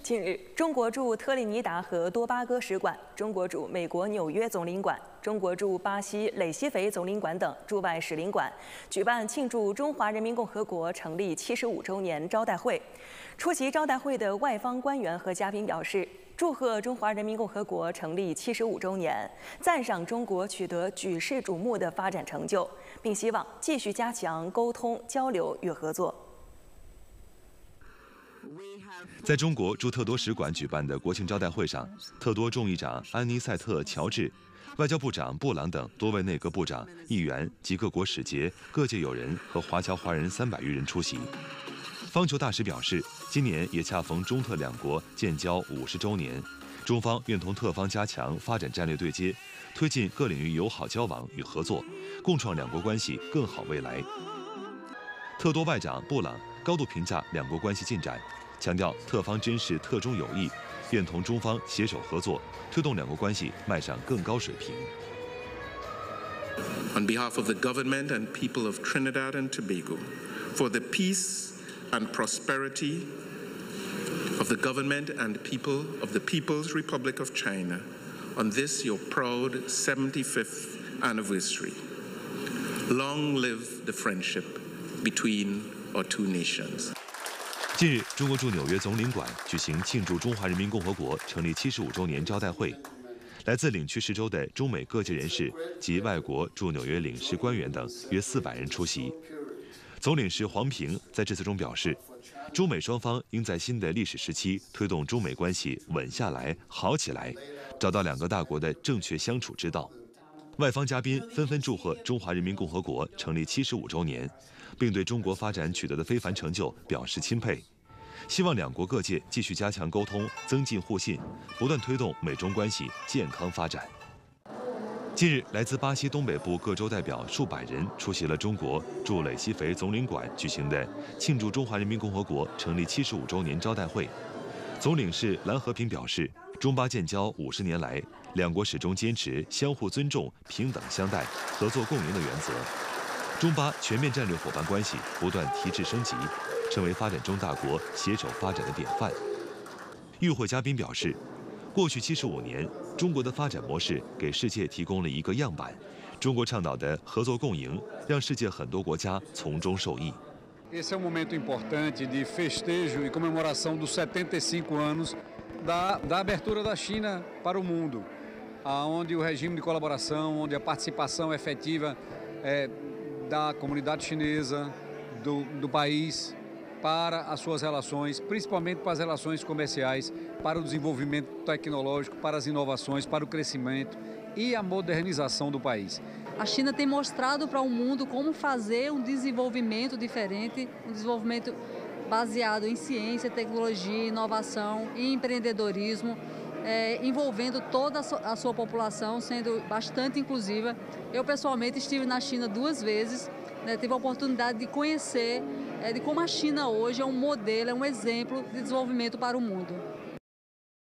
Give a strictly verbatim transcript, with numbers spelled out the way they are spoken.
近日，中国驻特立尼达和多巴哥使馆、中国驻美国纽约总领馆、中国驻巴西累西肥总领馆等驻外使领馆举办庆祝中华人民共和国成立七十五周年招待会。出席招待会的外方官员和嘉宾表示，祝贺中华人民共和国成立七十五周年，赞赏中国取得举世瞩目的发展成就，并希望继续加强沟通、交流与合作。 在中国驻特多使馆举办的国庆招待会上，特多众议长安妮塞特·乔治、外交部长布朗等多位内阁部长、议员及各国使节、各界友人和华侨华人三百余人出席。方球大使表示，今年也恰逢中特两国建交五十周年，中方愿同特方加强发展战略对接，推进各领域友好交往与合作，共创两国关系更好未来。特多外长布朗高度评价两国关系进展。 强调特方珍视特中友谊，愿同中方携手合作，推动两国关系迈上更高水平。 On behalf of the government and people of Trinidad and Tobago, for the peace and prosperity of the government and people of the People's Republic of China, on this your proud seventy-fifth anniversary, long live the friendship between our two nations. 近日，中国驻纽约总领馆举行庆祝中华人民共和国成立七十五周年招待会，来自领区十州的中美各界人士及外国驻纽约领事官员等约四百人出席。总领事黄平在致辞中表示，中美双方应在新的历史时期推动中美关系稳下来、好起来，找到两个大国的正确相处之道。外方嘉宾纷纷祝贺中华人民共和国成立七十五周年。 并对中国发展取得的非凡成就表示钦佩，希望两国各界继续加强沟通，增进互信，不断推动美中关系健康发展。近日，来自巴西东北部各州代表数百人出席了中国驻累西肥总领馆举行的庆祝中华人民共和国成立七十五周年招待会。总领事蓝和平表示，中巴建交五十年来，两国始终坚持相互尊重、平等相待、合作共赢的原则。 中巴全面战略伙伴关系不断提质升级，成为发展中大国携手发展的典范。与会嘉宾表示，过去七十五年，中国的发展模式给世界提供了一个样板。中国倡导的合作共赢，让世界很多国家从中受益。 Esse é um momento importante de festejo e comemoração dos setenta e cinco anos da, da abertura da China para o mundo, aonde o regime de colaboração, onde a participação efetiva é, da comunidade chinesa, do, do país, para as suas relações, principalmente para as relações comerciais, para o desenvolvimento tecnológico, para as inovações, para o crescimento e a modernização do país. A China tem mostrado para o mundo como fazer um desenvolvimento diferente, um desenvolvimento baseado em ciência, tecnologia, inovação e empreendedorismo, é, envolvendo toda a sua população, sendo bastante inclusiva. Eu, pessoalmente, estive na China duas vezes, né, tive a oportunidade de conhecer é, de como a China hoje é um modelo, é um exemplo de desenvolvimento para o mundo.